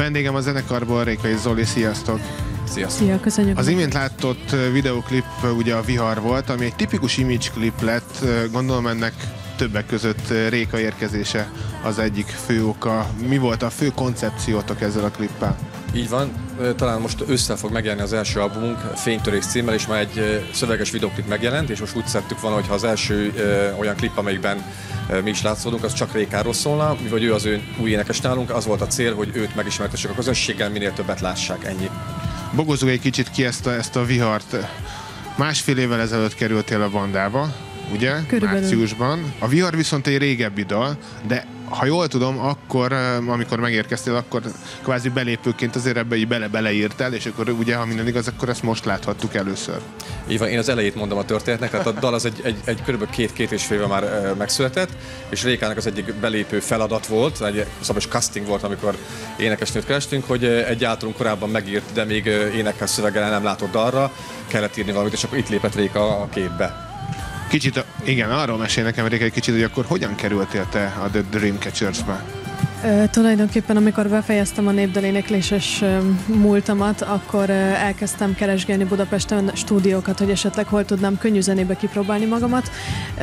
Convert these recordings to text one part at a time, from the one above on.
Vendégem a zenekarból Rékai Zoli, sziasztok! Sziasztok! Szia, köszönjük! Az imént látott videoklip ugye a Vihar volt, ami egy tipikus image klip lett, gondolom ennek többek között Réka érkezése az egyik fő oka. Mi volt a fő koncepciótok ezzel a klippel? Így van, talán most ősszel fog megjelenni az első albumunk, Fénytörés címmel, és már egy szöveges videoklip megjelent, és most úgy szedtük volna, hogy ha az első olyan klip, amelyikben mi is látszódunk, az csak Rékáról szólna, mivel ő az ő új énekes nálunk, az volt a cél, hogy őt megismertessük a közösséggel, minél többet lássák, ennyi. Bogozzuk egy kicsit ki ezt a Vihart. Másfél évvel ezelőtt kerültél a bandába, ugye? Körülbelül. Márciusban. A Vihar viszont egy régebbi dal, de ha jól tudom, akkor, amikor megérkeztél, akkor kvázi belépőként azért ebbe így beleírtál, és akkor ugye, ha minden igaz, akkor ezt most láthattuk először. Így van, én az elejét mondom a történetnek, tehát a dal az egy kb. két és fél éve már megszületett, és Rékának az egyik belépő feladat volt, egy szabos casting volt, amikor énekesnőt kerestünk, hogy egy általunk korábban megírt, de még énekkel szöveggel nem látott dalra kellett írni valamit, és akkor itt lépett Réka a képbe. Kicsit, igen, arról mesél nekem Réka egy kicsit, hogy akkor hogyan kerültél te a The Dreamcatchers-be? Tulajdonképpen amikor befejeztem a népdalénekléses múltamat, akkor elkezdtem keresgélni Budapesten stúdiókat, hogy esetleg hol tudnám könnyű zenébe kipróbálni magamat.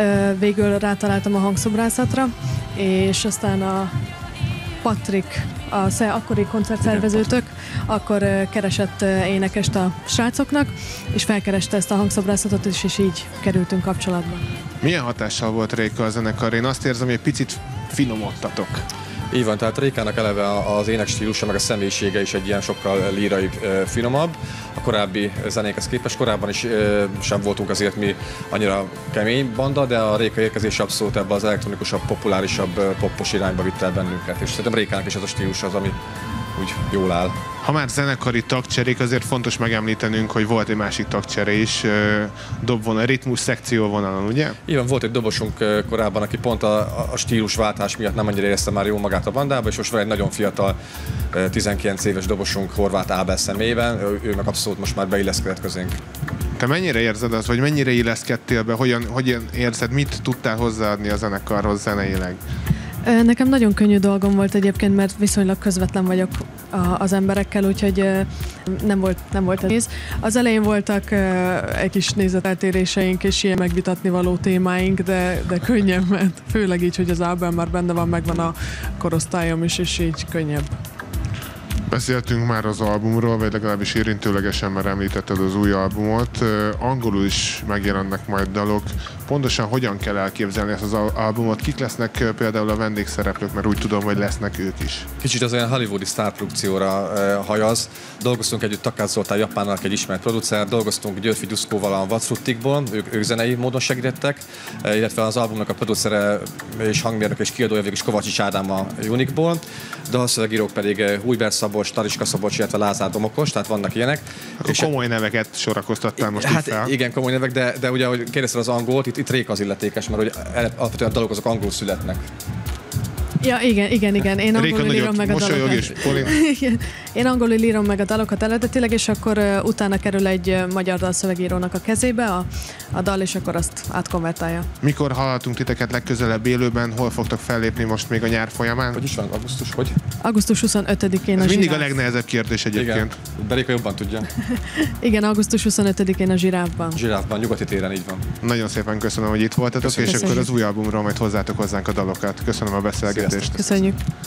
Végül rátaláltam a hangszobrászatra, és aztán a Patrik, az akkori koncertszervezőtök, akkor keresett énekest a srácoknak, és felkereste ezt a hangszobrászatot, és így kerültünk kapcsolatba. Milyen hatással volt Réka a zenekar? Én azt érzem, hogy egy picit finomodtatok. Így van, tehát Rékának eleve az énekstílusa, meg a személyisége is egy ilyen sokkal líraibb, finomabb. A korábbi zenékhez képest korábban is sem voltunk azért mi annyira kemény banda, de a Réka érkezése abszolút ebbe az elektronikusabb, populárisabb, poppos irányba vitte el bennünket. És szerintem Rékának is ez a stílus az, ami úgy jól áll. Ha már zenekari tagcserék, azért fontos megemlítenünk, hogy volt egy másik tagcsere is, dobvonal, ritmus szekció vonalon, ugye? Igen, volt egy dobosunk korábban, aki pont a stílusváltás miatt nem annyira érezte már jó magát a bandába, és most van egy nagyon fiatal, 19 éves dobosunk Horváth Ábel személyében, ő meg abszolút most már beilleszkedett közénk. Te mennyire érzed azt, vagy mennyire illeszkedtél be, hogyan érzed, mit tudtál hozzáadni a zenekarhoz zeneileg? Nekem nagyon könnyű dolgom volt egyébként, mert viszonylag közvetlen vagyok az emberekkel, úgyhogy nem volt nehéz. Az elején voltak egy kis nézeteltéréseink és ilyen megvitatni való témáink, de könnyebb, mert főleg így, hogy az Ábel már benne van, megvan a korosztályom is, és így könnyebb. Beszéltünk már az albumról, vagy legalábbis érintőlegesen már említetted az új albumot. Angolul is megjelennek majd dalok. Pontosan hogyan kell elképzelni ezt az albumot? Kik lesznek például a vendégszereplők, mert úgy tudom, hogy lesznek ők is. Kicsit az olyan hollywoodi sztárprodukcióra hajaz. Dolgoztunk együtt Takács Zoltán Japánnak, egy ismert producer, dolgoztunk Györfi Duszkóval a Vadfruttikból, ők zenei módon segítettek, illetve az albumnak a producere és hangmérnök és kiadója végül is Kovacsics Ádám a Unikból, dalszövegírók pedig Hújber Szabolcs, Tariska Szabolcs, illetve Lázár Domokos, tehát vannak ilyenek. És komoly neveket sorakoztattál most hát itt fel. Igen, komoly nevek, de ugye, ahogy kérdezted az angolt, itt Réka az illetékes, mert hogy alapvetően a dalok azok angolul születnek. Ja, igen. Én angolul írom meg a dalokat. Én angolul írom meg a dalokat eredetileg, és akkor utána kerül egy magyar dalszövegírónak a kezébe a dal, és akkor azt átkonvertálja. Mikor hallhatunk titeket legközelebb élőben? Hol fogtok fellépni most még a nyár folyamán? Hogy is van, augusztus, hogy? Augusztus 25-én a Ez mindig Zsiráf. a legnehezebb kérdés egyébként. Igen, de Réka jobban tudja. Igen, augusztus 25-én a Zsiráfban. Zsiráfban, nyugati téren, így van. Nagyon szépen köszönöm, hogy itt voltatok, Köszönjük. és akkor az új albumról majd hozzátok hozzánk a dalokat. Köszönöm a beszélgetést. Köszönjük.